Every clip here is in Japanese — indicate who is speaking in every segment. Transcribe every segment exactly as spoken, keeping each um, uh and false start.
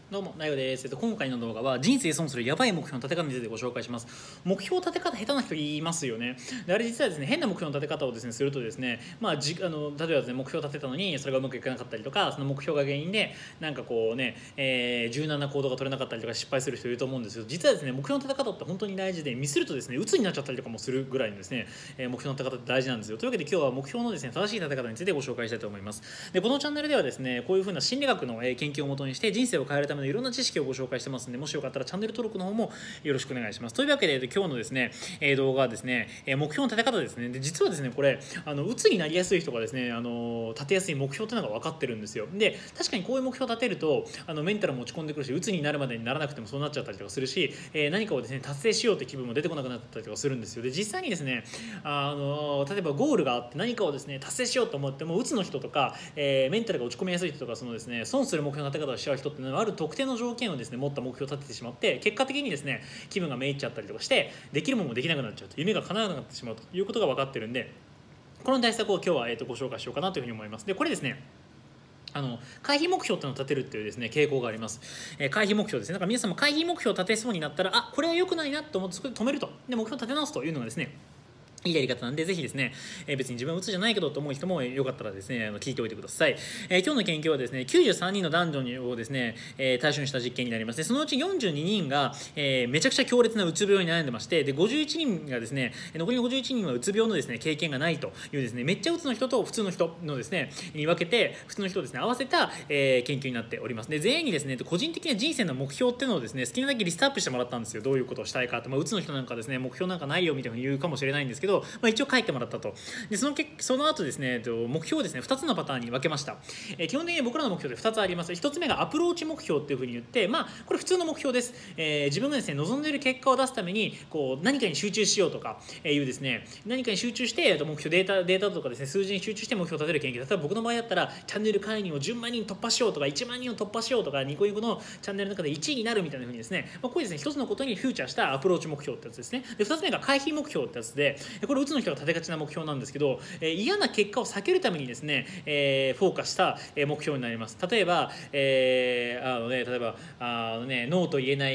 Speaker 1: どうも、なよです。えっと、今回の動画は人生損するやばい目標の立て方についてご紹介します。目標立て方下手な人いますよね。で、あれ実はですね、変な目標の立て方をですね、するとですね、まあ、じあの例えばですね、目標を立てたのにそれがうまくいかなかったりとか、その目標が原因で、なんかこうね、えー、柔軟な行動が取れなかったりとか失敗する人いると思うんですけど、実はですね、目標の立て方って本当に大事で、ミスるとですね、鬱になっちゃったりとかもするぐらいのですね、えー、目標の立て方って大事なんですよ。というわけで今日は目標のですね、正しい立て方についてご紹介したいと思います。で、このチャンネルではですね、こういう風な心理学の研究をもとにして人生を変えるためのいろんな知識をご紹介してますので、もしよかったらチャンネル登録の方もよろしくお願いします。というわけで今日のですね、えー、動画はですね、目標の立て方ですね。で、実はですね、これあの鬱になりやすい人がですね、あの立てやすい目標というのが分かってるんですよ。で、確かにこういう目標を立てるとあのメンタルも落ち込んでくるし、鬱になるまでにならなくてもそうなっちゃったりとかするし、えー、何かをですね達成しようって気分も出てこなくなったりとかするんですよ。で、実際にですね、あの例えばゴールがあって何かをですね達成しようと思っても鬱の人とか、えー、メンタルが落ち込みやすい人とか、そのですね損する目標の立て方をしちゃう人っていうのはある特定の条件をですね持った目標を立ててしまって、結果的にですね気分がめいっちゃったりとかしてできるものもできなくなっちゃうと、夢が叶わなくなってしまうということが分かってるんで、この対策を今日は、えー、とご紹介しようかなというふうに思います。で、これですね、あの回避目標っていうのを立てるっていうですね傾向があります。えー、回避目標ですね。だから皆さんも回避目標を立てそうになったら、あ、これは良くないなと思ってそこで止めると、で目標を立て直すというのがですねいいやり方なんで、ぜひですね、えー、別に自分は鬱じゃないけどと思う人もよかったらですね、あの聞いておいてください。えー、今日の研究はですね、きゅうじゅうさんにんの男女をですね、えー、対象にした実験になります。で、そのうちよんじゅうににんが、えー、めちゃくちゃ強烈なうつ病に悩んでまして、で、ごじゅういちにんがですね、残りのごじゅういちにんはうつ病のですね、経験がないというですね、めっちゃうつの人と普通の人のですね、に分けて、普通の人をですね、合わせた、えー、研究になっております。で、全員にですね、個人的な人生の目標っていうのをですね、好きなだけリストアップしてもらったんですよ。どういうことをしたいかって、まあ、うつの人なんかですね、目標なんかないよみたいな言うかもしれないんですけど、まあ、一応書いてもらったと。で、その結その後ですね、目標をですねふたつのパターンに分けました。えー、基本的に僕らの目標でふたつあります。ひとつめがアプローチ目標っていうふうに言って、まあこれ普通の目標です。えー、自分がですね望んでいる結果を出すためにこう何かに集中しようとかいうですね、何かに集中して目標データデータとかですね数字に集中して目標を立てる研究。例えば僕の場合だったらチャンネル会員をじゅうまんにん突破しようとかいちまんにんを突破しようとか、ニコニコのチャンネルの中でいちいになるみたいなふうにですね、まあ、こういうですね一つのことにフューチャーしたアプローチ目標ってやつですね。で、ふたつめが回避目標ってやつで、これうつの人が立てがちな目標なんですけど、えー、嫌な結果を避けるためにですね、えー、フォーカスした目標になります。例えば、えーあのね、例えばあの、ね、ノーと言えない、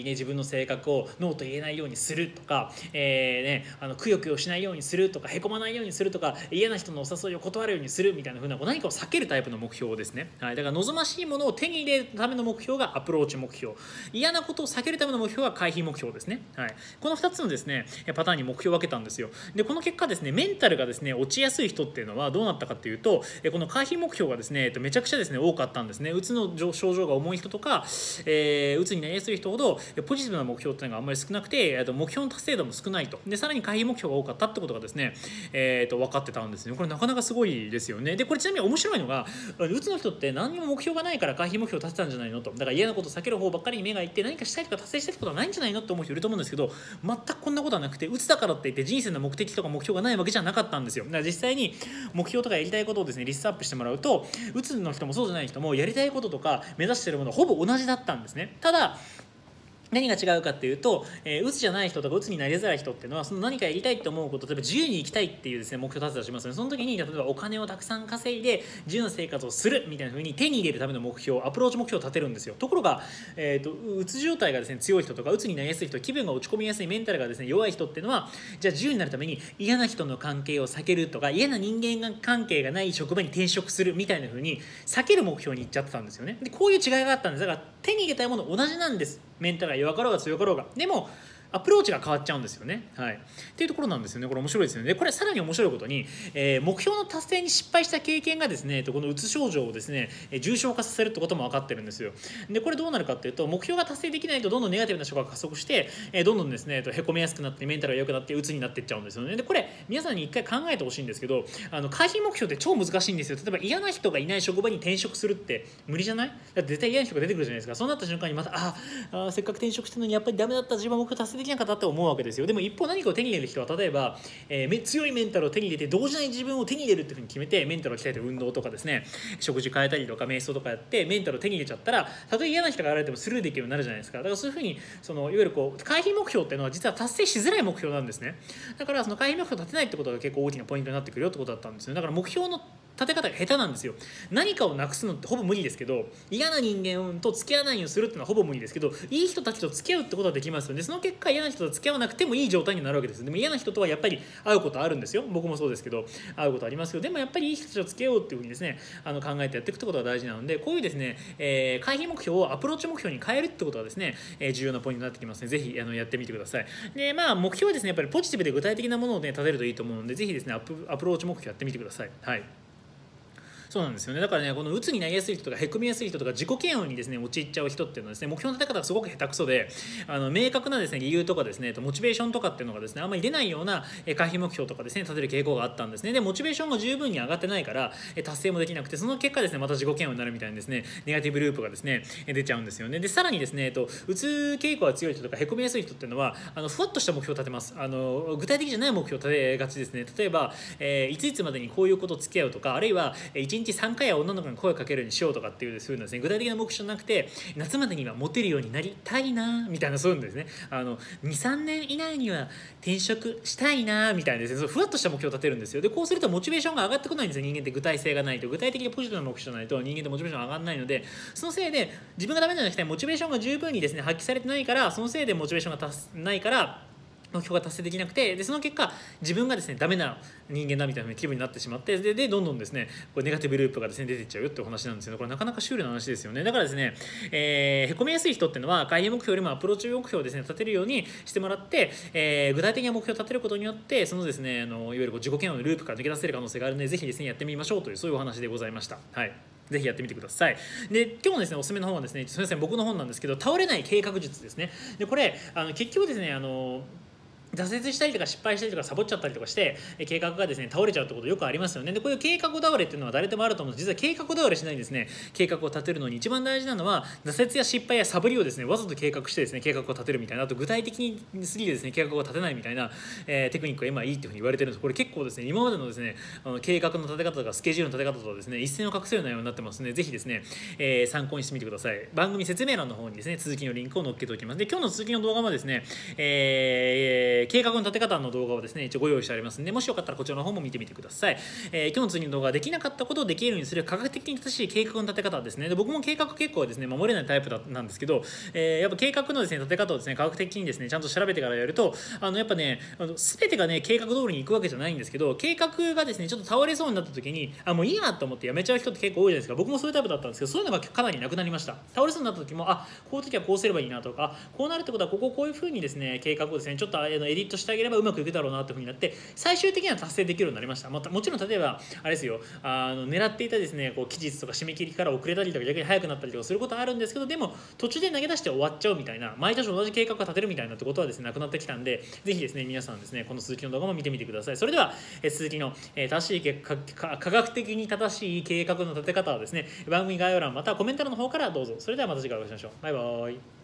Speaker 1: ね、自分の性格をノーと言えないようにするとか、えーね、あのくよくよしないようにするとか、へこまないようにするとか、嫌な人のお誘いを断るようにするみたいな風な何かを避けるタイプの目標ですね。はい、だから望ましいものを手に入れるための目標がアプローチ目標、嫌なことを避けるための目標が回避目標ですね。はい、このふたつのですねパターンに目標を分けたんですよ。で、この結果ですね、メンタルがですね落ちやすい人っていうのはどうなったかっていうと、この回避目標がですねめちゃくちゃですね多かったんですね。うつの症状が重い人とか、えー、うつになりやすい人ほどポジティブな目標っていうのがあんまり少なくて、目標の達成度も少ないと。で、さらに回避目標が多かったってことがですね、えー、と分かってたんですね。これなかなかすごいですよね。で、これちなみに面白いのが、うつの人って何にも目標がないから回避目標を立てたんじゃないのと、だから嫌なことを避ける方ばっかりに目がいって何かしたいとか達成したいってことはないんじゃないのって思う人いると思うんですけど、全くこんなことはなくて、うつだからって言って人生の目的とか目標がないわけじゃなかったんですよ。だから実際に目標とかやりたいことをですねリストアップしてもらうと、うつの人もそうじゃない人もやりたいこととか目指しているものはほぼ同じだったんですね。ただ何が違うかっていうと、えー、うつじゃない人とかうつになりづらい人っていうのは、その何かやりたいって思うこと、例えば自由に生きたいっていうですね目標を立てたとしますので、その時に例えばお金をたくさん稼いで自由な生活をするみたいな風に手に入れるための目標、アプローチ目標を立てるんですよ。ところが、えーと、うつ状態がですね強い人とかうつになりやすい人、気分が落ち込みやすい、メンタルがですね弱い人っていうのは、じゃあ自由になるために嫌な人の関係を避けるとか、嫌な人間関係がない職場に転職するみたいな風に避ける目標にいっちゃってたんですよね。で、こういう違いがあったんです。だから手に入れたいもの同じなんです。メンタルが弱かろうが強かろうが。でもアプローチが変わっちゃうんですよね。はい、っていうところなんですよね。これ面白いですよね。で、これさらに面白いことに、えー、目標の達成に失敗した経験がですね、このうつ症状をですね重症化させるってことも分かってるんですよ。で、これどうなるかっていうと、目標が達成できないとどんどんネガティブな思考が加速して、えー、どんどんですねへこみやすくなってメンタルが良くなってうつになっていっちゃうんですよね。で、これ皆さんに一回考えてほしいんですけど、あの回避目標って超難しいんですよ。例えば嫌な人がいない職場に転職するって無理じゃない？だって絶対嫌な人が出てくるじゃないですか。そうなった瞬間にまたああせっかく転職してるのにやっぱりダメだった、自分は目標達成できなかったって思うわけですよ。でも一方何かを手に入れる人は、例えば、えー、強いメンタルを手に入れて動じない自分を手に入れるっていうふうに決めて、メンタルを鍛えて運動とかですね、食事変えたりとか瞑想とかやってメンタルを手に入れちゃったら、たとえ嫌な人が現れてもスルーできるようになるじゃないですか。だからそういうふうにそのいわゆるこう回避目標っていうのは実は達成しづらい目標なんですね。だからその回避目標を立てないってことが結構大きなポイントになってくるよってことだったんですよ。だから目標の立て方が下手なんですよ。何かをなくすのってほぼ無理ですけど、嫌な人間と付き合わないようにするっていうのはほぼ無理ですけど、いい人たちと付き合うってことはできますよね。その結果嫌な人と付き合わなくてもいい状態になるわけです。でも嫌な人とはやっぱり会うことあるんですよ。僕もそうですけど会うことありますけど、でもやっぱりいい人たちと付き合おうっていうふうにですね、あの考えてやっていくってことが大事なので、こういうですね、えー、回避目標をアプローチ目標に変えるってことはですね、えー、重要なポイントになってきますので、ぜひあのやってみてください。でまあ目標はですね、やっぱりポジティブで具体的なものをね立てるといいと思うので、ぜひですねアプ、アプローチ目標やってみてください。はい。そうなんですよね。だからね、この鬱になりやすい人とかへこみやすい人とか自己嫌悪にですね陥っちゃう人っていうのはですね、目標の立て方がすごく下手くそで、あの明確なですね理由とかですね、モチベーションとかっていうのがですねあんまり出ないような回避目標とかですね立てる傾向があったんですね。でモチベーションが十分に上がってないから達成もできなくて、その結果ですねまた自己嫌悪になるみたいにですねネガティブループがですね出ちゃうんですよね。でさらにですね、えっと鬱傾向が強い人とかへこみやすい人っていうのは、あのふわっとした目標を立てます。あの具体的じゃない目標を立てがちですね。例えば、えー、いついつまでにこういうこと付き合うとか、あるいはいちにちさんかいは女の子に声をかけるようにしようとかっていうそういうのですね、具体的な目標じゃなくて、夏までにはモテるようになりたいなみたいな、そういうんですね。あのにさんねん以内には転職したいなみたいなですね、そうふわっとした目標を立てるんですよ。でこうするとモチベーションが上がってこないんですよ。人間って具体性がないと、具体的にポジティブな目標じゃないと人間ってモチベーション上がらないので、そのせいで自分がダメじゃなくてモチベーションが十分にですね発揮されてないから、そのせいでモチベーションが達ないから目標が達成できなくて、でその結果自分がですねダメな人間だみたいな気分になってしまって、ででどんどんですねこれネガティブループがですね出ていっちゃうよってお話なんですよね。これなかなかシュールな話ですよね。だからですね、えー、へこみやすい人っていうのは回避目標よりもアプローチ目標をですね立てるようにしてもらって、えー、具体的な目標を立てることによって、そのですねあのいわゆるこう自己嫌悪のループから抜け出せる可能性があるので、ぜひですねやってみましょうという、そういうお話でございました。はい。ぜひやってみてください。で今日のですねおすすめの本はですね、すみません僕の本なんですけど、倒れない計画術ですね。でこれあの結局ですねあの挫折したりとか失敗したりとかサボっちゃったりとかして計画がですね倒れちゃうってことよくありますよね。でこういう計画倒れっていうのは誰でもあると思うんです。実は計画倒れしないんですね。計画を立てるのに一番大事なのは、挫折や失敗やサボりをですねわざと計画してですね計画を立てるみたいな、あと具体的にすぎてですね計画を立てないみたいな、えー、テクニックが今いいっていうふうに言われてるんです。これ結構ですね今までのですねあの計画の立て方とかスケジュールの立て方とですね一線を画すような内容になってますので、ぜひですね、えー、参考にしてみてください。番組説明欄の方にですね続きのリンクを載っけておきます。で今日の続きの動画もですね、えー、計画の立て方の動画をですね一応ご用意してありますので、もしよかったらこちらの方も見てみてください。えー、今日の次の動画はできなかったことをできるようにする科学的に正しい計画の立て方ですね。で僕も計画結構ですね守れないタイプだなんですけど、えー、やっぱ計画のですね立て方をですね科学的にですねちゃんと調べてからやると、あのやっぱねあの全てがね計画通りにいくわけじゃないんですけど、計画がですねちょっと倒れそうになった時にあもういいやと思ってやめちゃう人って結構多いじゃないですか。僕もそういうタイプだったんですけど、そういうのがかなりなくなりました。倒れそうになった時もあこういう時はこうすればいいなとか、こうなるってことはこここういう風にですね計画をですねちょっとエディットしてあげればうまくいくだろうなという風になって、最終的には達成できるようになりました。もちろん例えばあれですよ、あの狙っていたですねこう期日とか締め切りから遅れたりとか逆に早くなったりとかすることはあるんですけど、でも途中で投げ出して終わっちゃうみたいな、毎年同じ計画が立てるみたいなってことはですねなくなってきたんで、ぜひですね皆さんですねこの続きの動画も見てみてください。それではえ続きの、えー、正しいかか科学的に正しい計画の立て方はですね番組概要欄またはコメント欄の方からどうぞ。それではまた次回お会いしましょう。バイバーイ。